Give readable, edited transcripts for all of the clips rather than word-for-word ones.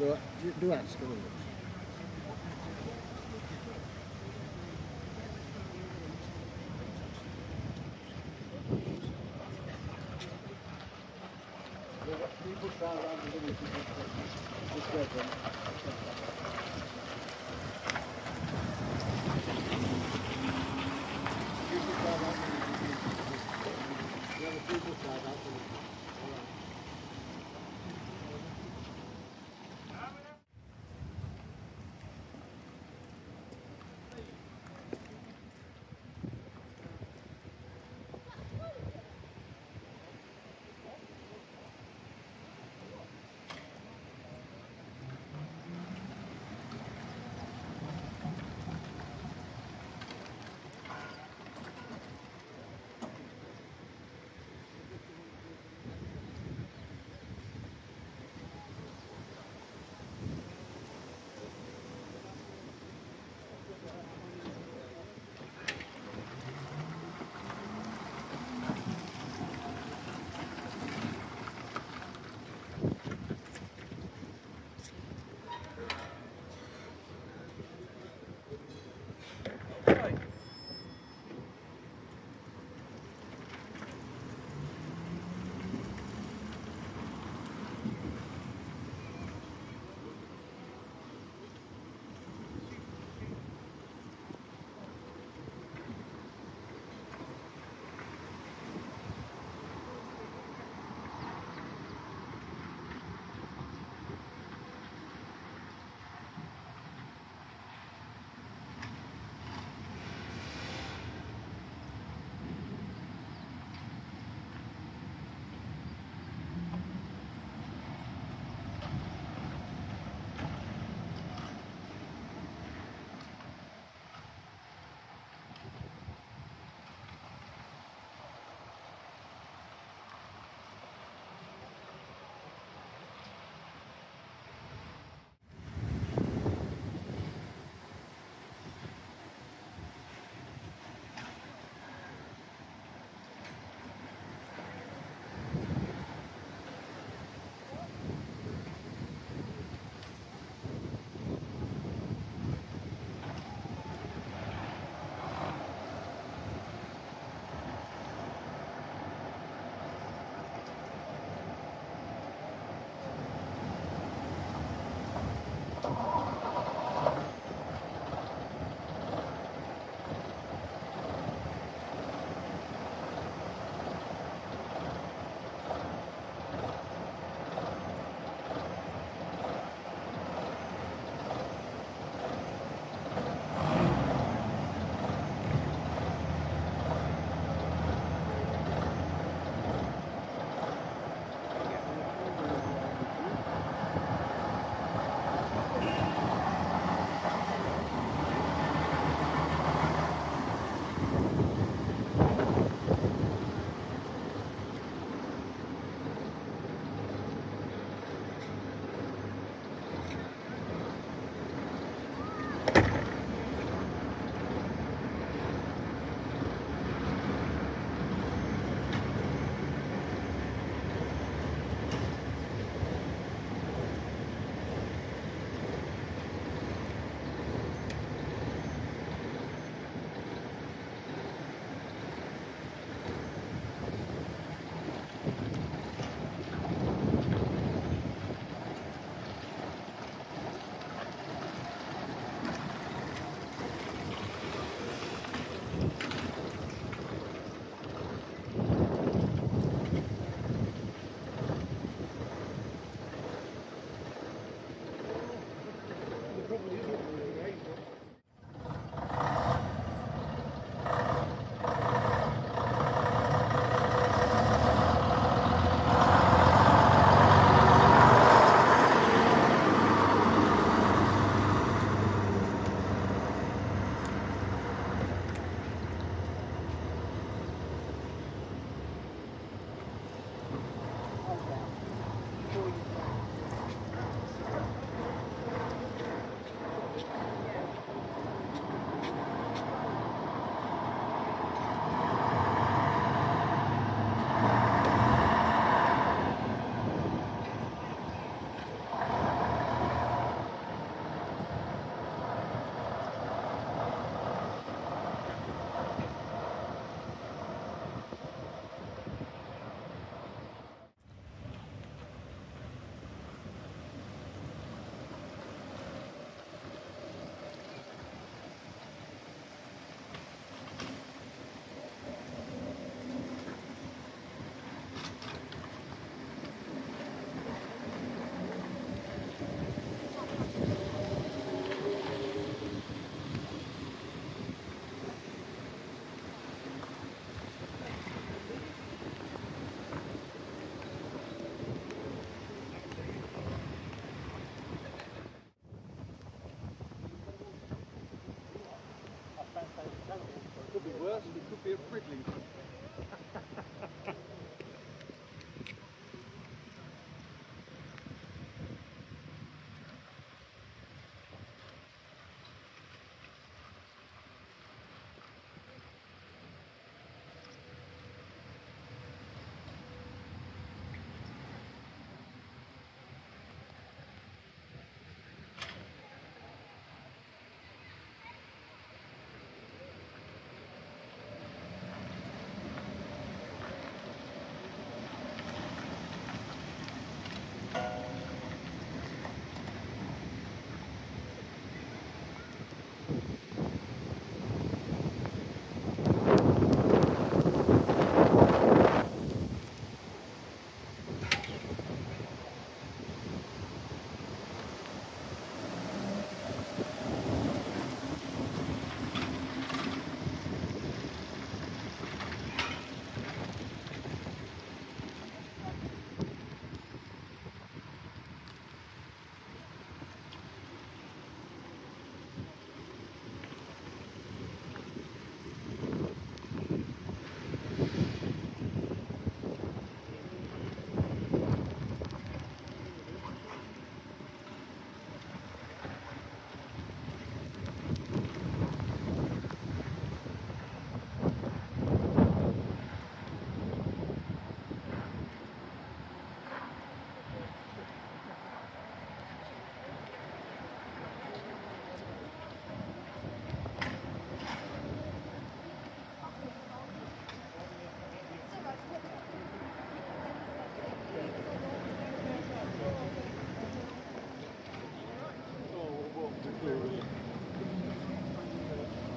Du älskar honom. Vi fortfarande använder det till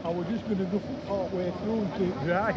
I was just going to go part way through and keep dry.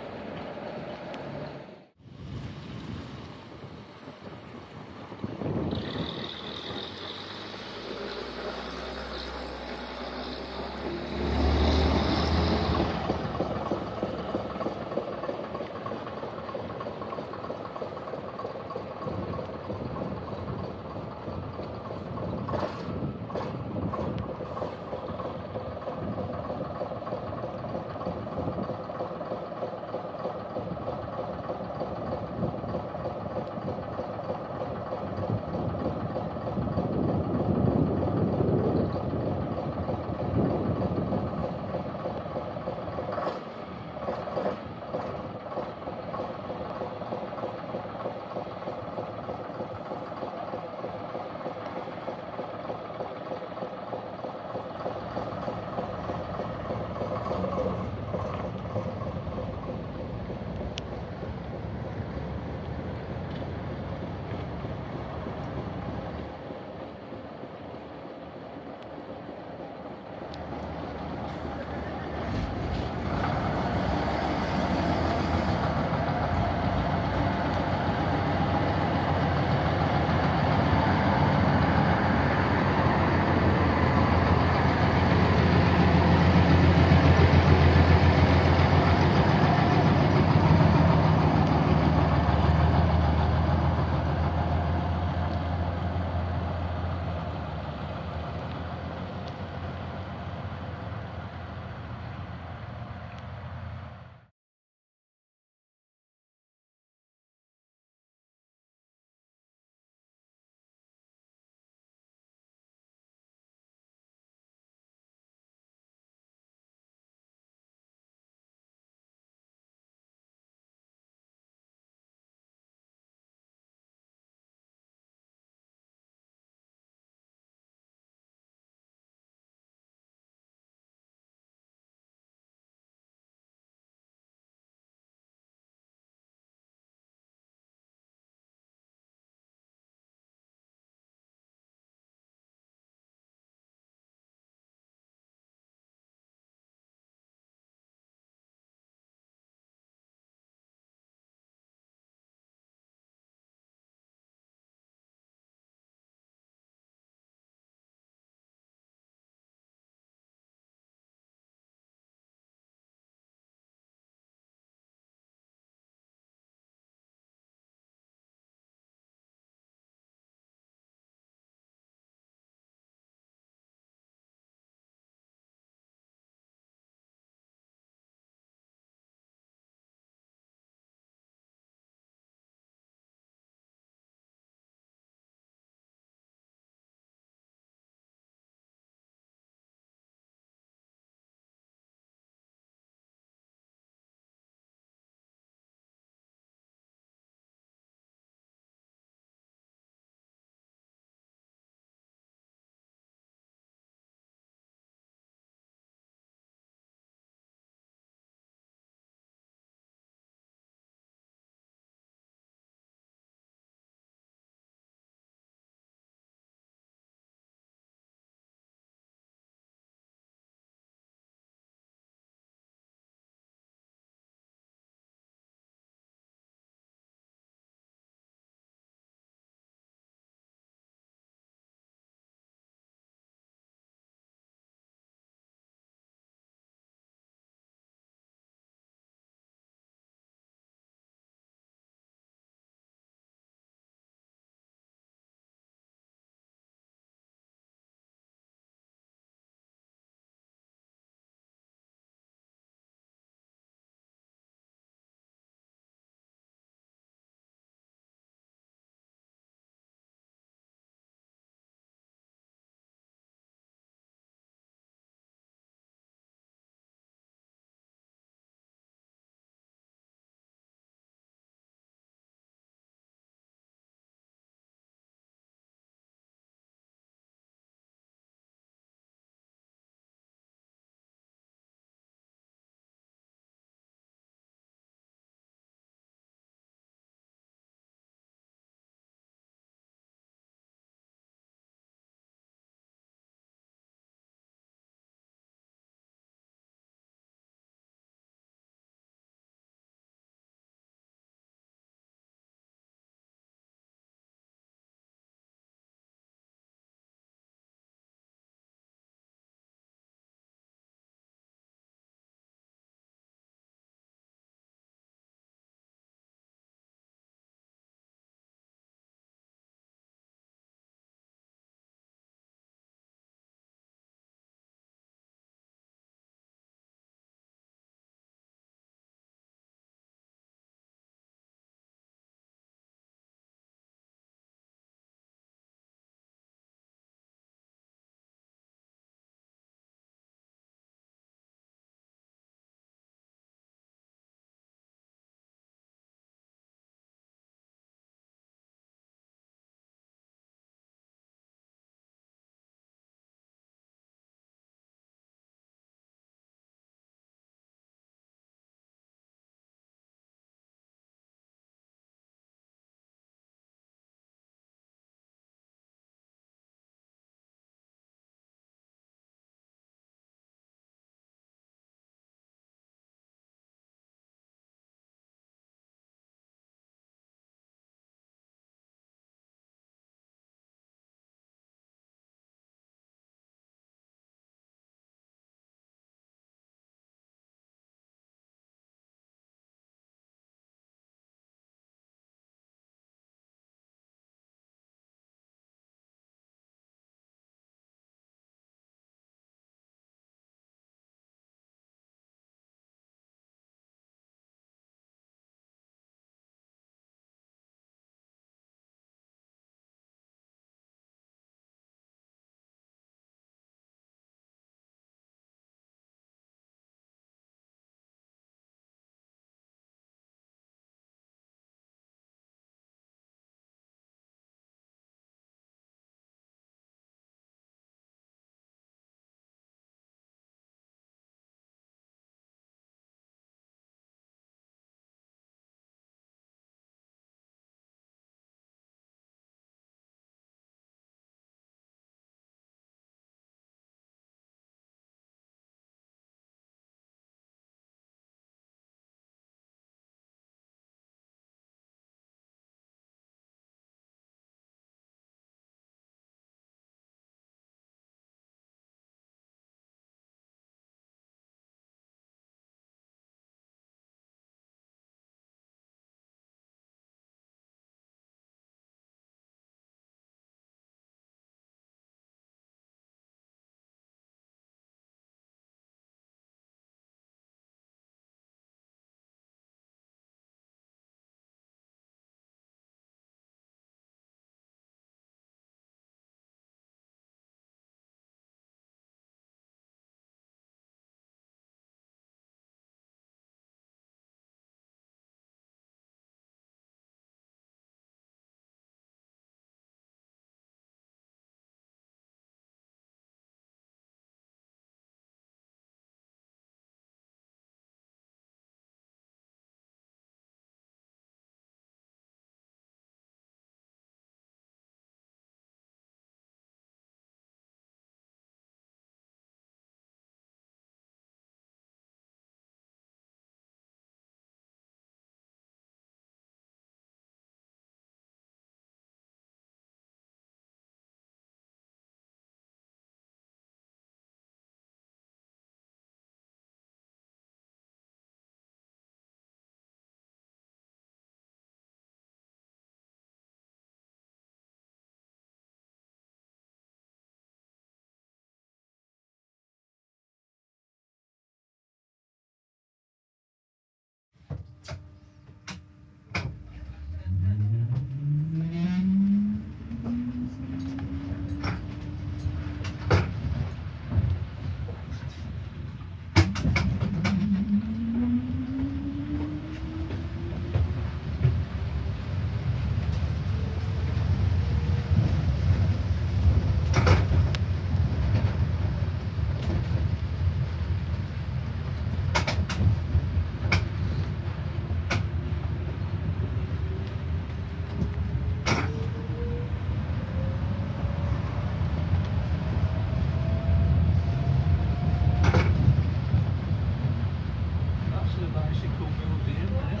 bicycle museum there.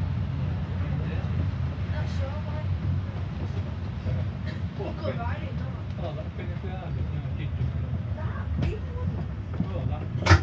That's your one. What? Good riding, no? Oh, that Benefit Island. No, I did do That? Even one? that. Oh, that.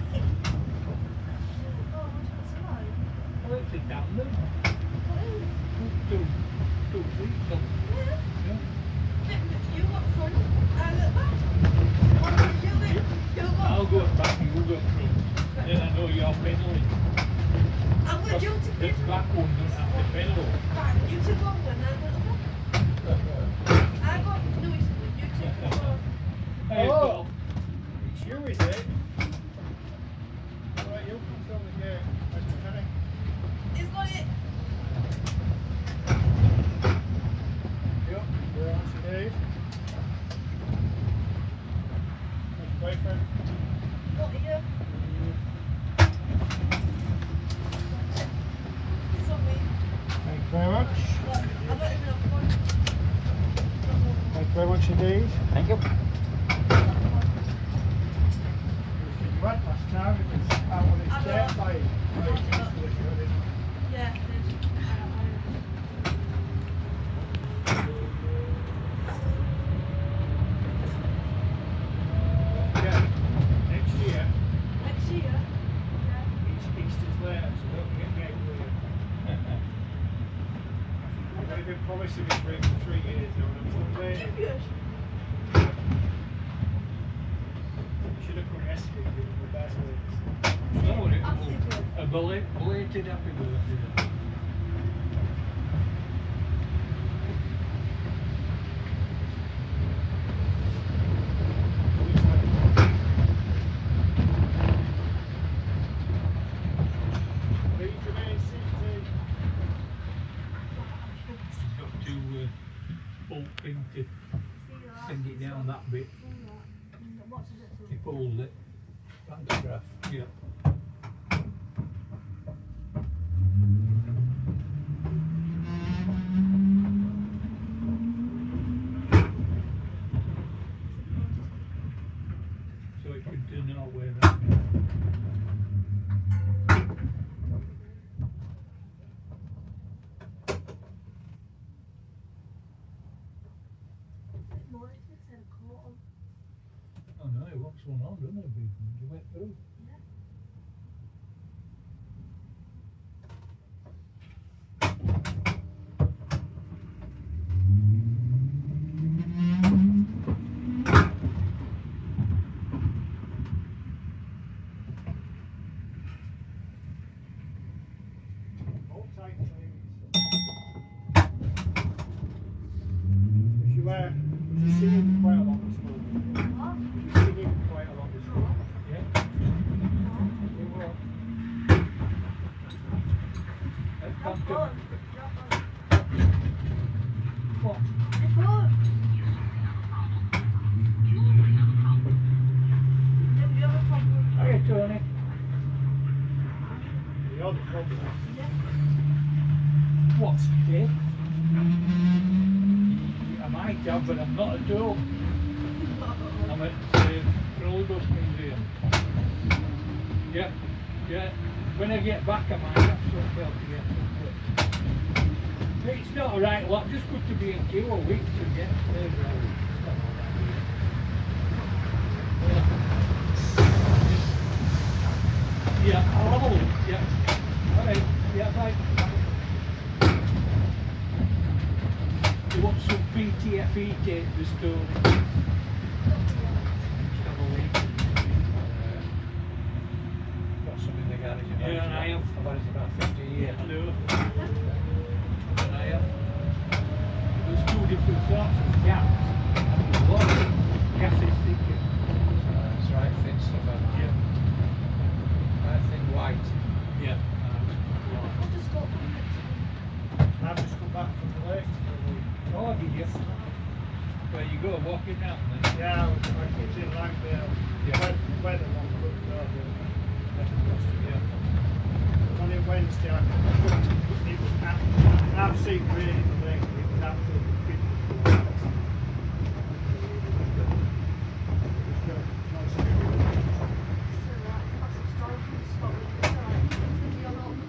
Oh, what's that like? Oh, it's a down there. What is it? Two seats on. Yeah. Yeah. You got front, I got back. What did you do? You got I'll go back and you go through. Then I know you're pedaling. I'm going to The get back one doesn't have to pedal. back. You took over and I got the back. I got no, you took over. Hey, Oh. Paul. It's you, is it? Alright, you can film the game. That's the thing. He's got it. Yep, we're on today. That's your boyfriend. What are you? It's on me. Thank you very much. Look, I'm not even up one. Thank you very much indeed. Thank you. You went last time, it was out on its I know. deck by Yeah, it is. Yeah, next year, Next year. Yeah. Easter's there, so don't forget to get with I've only been promising this ring for 3 years now, and I'm still waiting. Dubious. You should have come yesterday, it was the best wins. So it Happy was birthday. a belated happy birthday. Got to bolt thing to send it down that bit. What's it? He pulled it. Pantograph. Yeah. So it could turn out where that. More instead of quarter. Oh no, it wants one on, doesn't it? You went through. Yeah. Hold tight, please. If you're singing quite a lot this morning. What? You're singing quite a lot this morning. Yeah. You will. That's Not pantograph. fun. Not fun. What? It's fun. Yeah, we have a problem. Hiya, Tony. You're the problem. Yeah. What's it? I might have, but I'm not at all. I'm at Rollbus Museum. Yeah, yeah. When I get back, I might have something else to get some. But it's not a right lot, just good to be in queue a week to get there. Yeah, I'll have a look, yeah. Alright, yeah, bye. You want some PTFE tape restored? Got some in the garage. Yeah, and I have. I've had it about 50 years. No. And I have. There's two different sorts of gas. One gas is thicker. That's right, thin stuff. Yeah. Thin white. Yeah. I'll just go. I've just come back from the lakes for a week. Oh, did you? Where you go, walking out then? Yeah, I was in Langdale. Yeah. Weather one couldn't go there. Yeah. On a Wednesday, I couldn't. It was absolute rain in the lake. It was absolutely beautiful. It was good. Nice. So, that's historical Scotland. It's alright. It's gonna be a lot.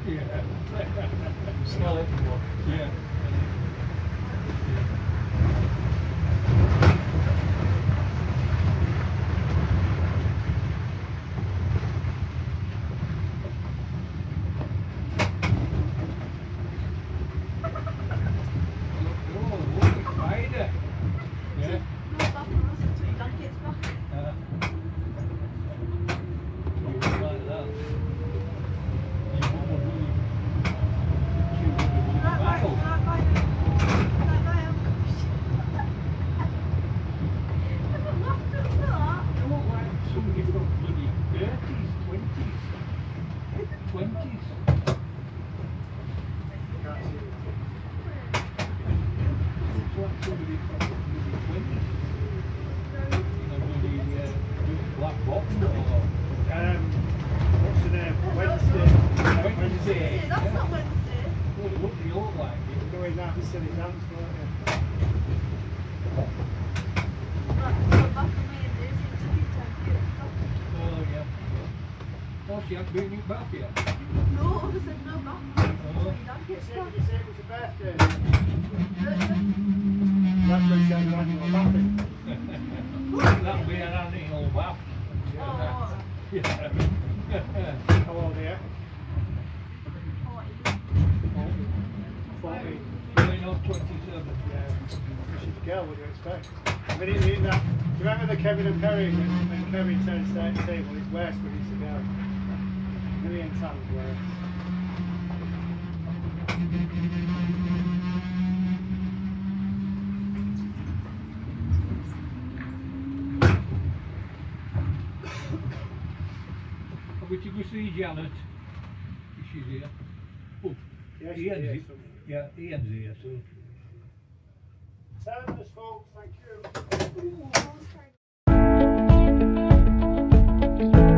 Yeah. Smell it more. Yeah. Oh, look, a spider. Yeah. No bath for us until your dad gets back. You look like that. You want to really chew the Right, battle. right, right, right, right, I've laughed at that. You look like somebody from bloody 30s, 20s. 20s. Can't see it. Looks like somebody from the bloody 20s. You know, doing black box or... What's the name? Wednesday. Wednesday. See, that's not Wednesday. What do you look like? Doing that silly dance, weren't you? Right, go back for me and Daisy and ticket time here. Oh, yeah. Oh, she hasn't been in bath yet. No, I said no bath until your dad You gets said, back. you said it was a birthday. That's what you said, you wanted to go bathing. That'll be an annual bath. Oh, Yeah. How old are you? 40. 40. Going on 27. Yeah. She's a girl, what do you expect? I mean, do you remember the Kevin and Perry when Kevin turns 30, well, his worst when he's a girl? A million times worse. Would you go see Janet? She's here. Oh, Yeah, she's Ian's here here. somewhere. Yeah, Ian's here too. Terminus, folks, thank you. Oh, sorry.